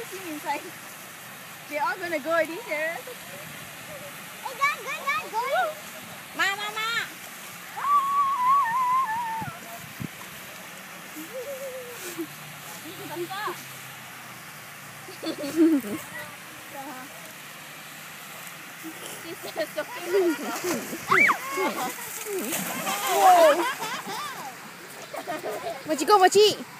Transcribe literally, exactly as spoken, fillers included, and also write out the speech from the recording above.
walking inside. They're all gonna go already, Sarah. Hey, go, go, go, go. Ma, ma, ma. Mochi, go, Mochi.